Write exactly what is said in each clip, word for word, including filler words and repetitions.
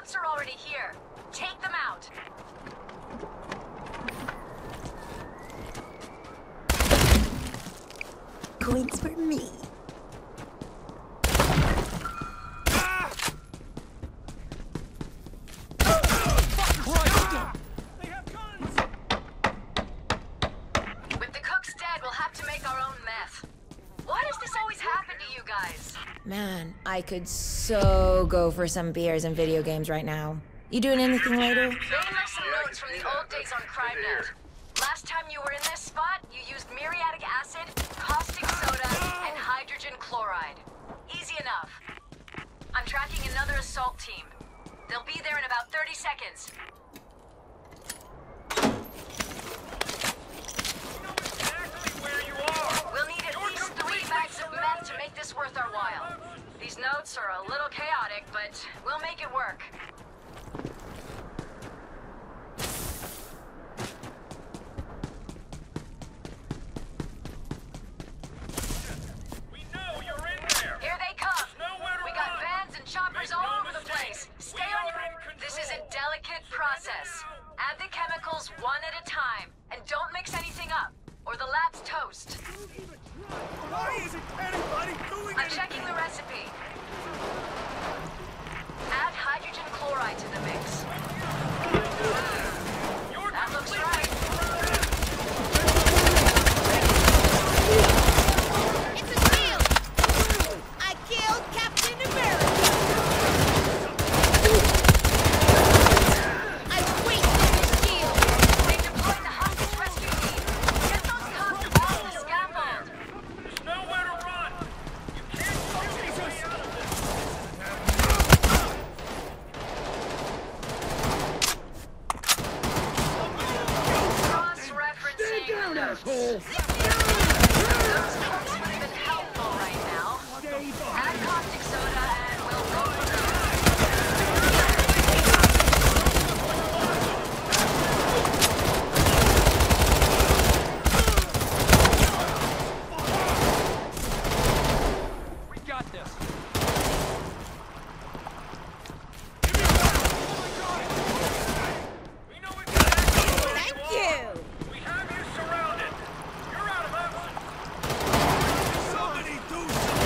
scouts are already here. Take them out. Coins for me. Man, I could so go for some beers and video games right now. You doing anything later? They left some notes from the old days on CrimeNet. Last time you were in this spot, you used muriatic acid, caustic soda, and hydrogen chloride. Easy enough. I'm tracking another assault team. They'll be there in about thirty seconds. We'll need at least three bags of meth to make this worth our while. These notes are a little chaotic, but we'll make it work. We know you're in there. Here they come. Nowhere to We got run. vans and choppers Make all no over the mistake. place. Stay We on are your... in control. This is a delicate process. Add the chemicals one at a time, and don't mix anything up, or the lab's toast. Why isn't anybody doing I'm checking the recipe. Add hydrogen chloride to the mix. That looks right. It's a deal! I killed Captain America! I wasted his shield! They deployed the hostage rescue team. Get those cops off the scaffold. There's nowhere to run. You can't shoot your way out of this. Cross-referencing the notes. Those folks would have been helpful right now. Add caustic soda and we'll roll it out. We got this. We know exactly where Thank you are. you! We have you surrounded. You're out of options. Somebody do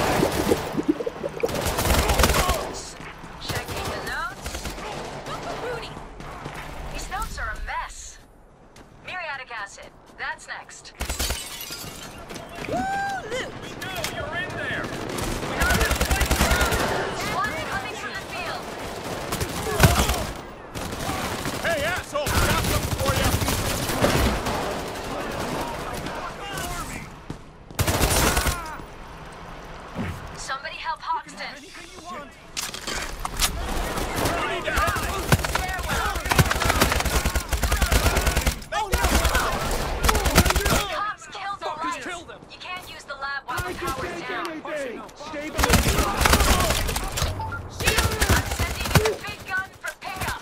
something. Checking the notes. Rudy! These notes are a mess. Muriatic acid. That's next. Woo! Loot! We know you're in there. We have this place surrounded. SWAT coming from the field. Hey, asshole! Got something for you. Somebody help Hoxton. Anything you want. We need to help. Stairwell. Cops killed the lights. kill them. You can't use the lab while the power's down. Stay I'm sending you the big gun for pickup.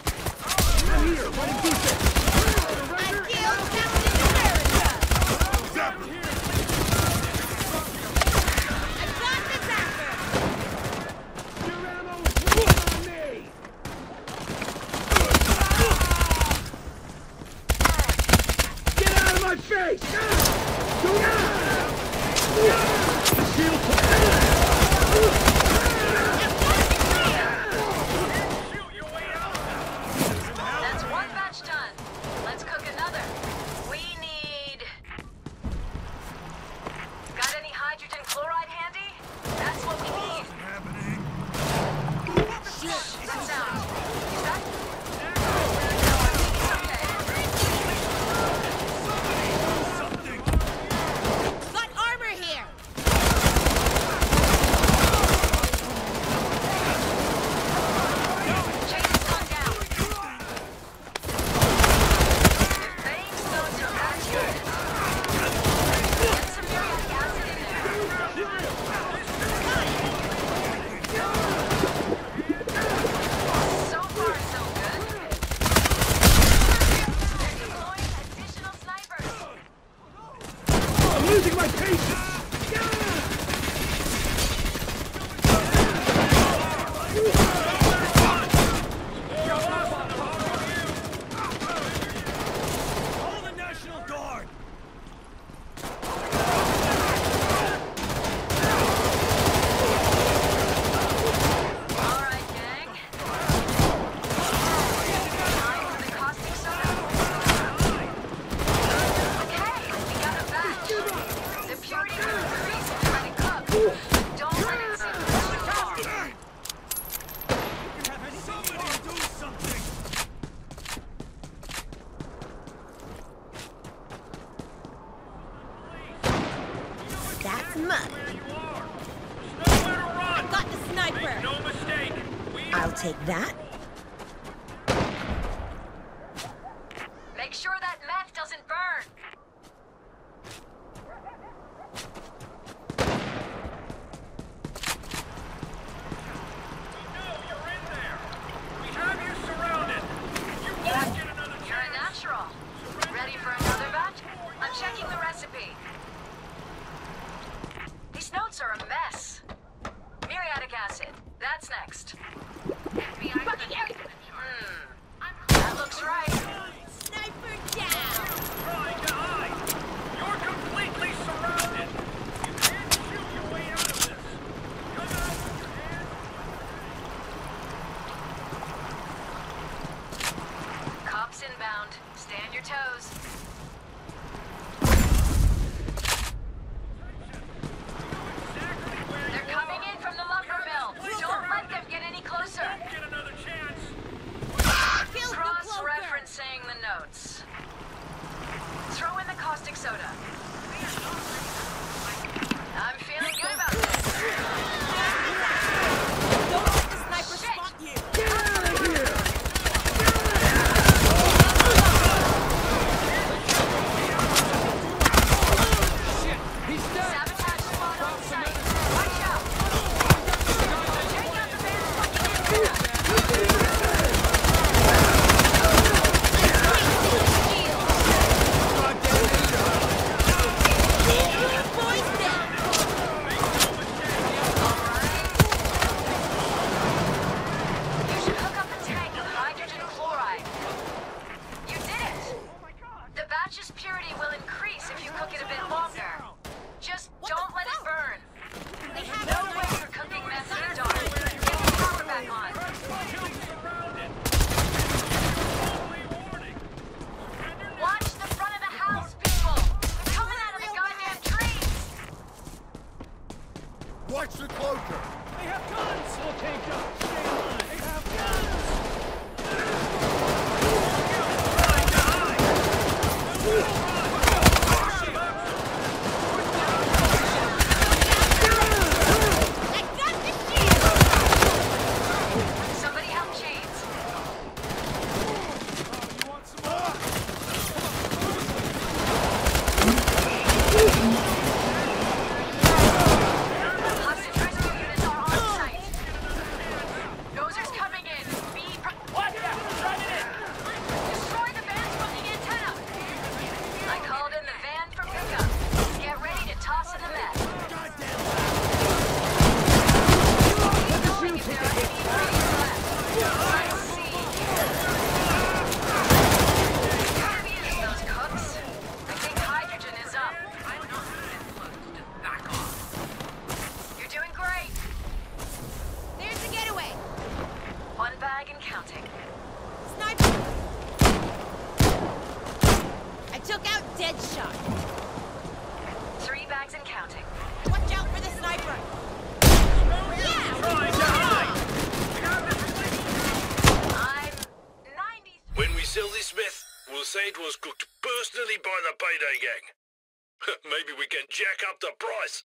I killed Captain America! I got this after! Get out of my face! Shoot your way out. That's one batch done. Let's cook another. We need... Got any hydrogen chloride handy? That's what we need. That's out. Is that... It's okay. Got armor here! Chain's gone down. Veins notes are accurate. Get some muriatic acid in there. So far, so good. They're deploying additional snipers. I'm losing my patience! mud. Where you are. There's nowhere to run. Got the sniper. Make no mistake. We I'll take that. Make sure that meth doesn't burn. know you're in there. We have you surrounded. You won't get another You're a chance. natural. Ready for another batch? I'm checking the recipe. These notes are a mess. Muriatic acid. That's next. Hmm. That looks right. Sniper down. Trying to hide. You're completely surrounded. You can't shoot your way out of this. Come out with your hands. Cops inbound. Stay on your toes. Exactly where They're you coming are. in from the lumber mill. Don't let them get any closer. Don't get another chance. Killed the cloaker. Cross-referencing the notes. Throw in the caustic soda. I'm feeling good about this. Don't let the sniper Shit. spot you. Get out of here! Sabotage spot on site. Watch out. Take out the band's fucking antenna. Boys down. You should hook up a tank of hydrogen chloride. You did it! The batch's purity will increase if you cook it a bit longer. Just don't let it burn. They have No no way for cooking meth in the dark. Get the power back on. Surrounded. Only warning. Watch the front of the house, people! They're coming out of the goddamn trees! Watch the cloaker! They have guns! Okay, go. Stay alive. They have guns! I got the shield. Somebody help Chains. You want some more? Hostage rescue units are on site. Dozers coming in. Be pre- Watch out! Running in! Destroy the van's fucking antenna! I called in the van for pickup. Get ready to toss in the meth. Knowing if there are any ingredients left. Let's see here. Gotta be those cooks. I think hydrogen is up. You're doing great. There's the getaway. One bag and counting. Sniper. I took out Deadshot. Three bags and counting. Watch out for the sniper. Yeah. Trying to hide. I'm ninety. When we sell this meth, we'll say it was cooked personally by the payday gang. Maybe we can jack up the price.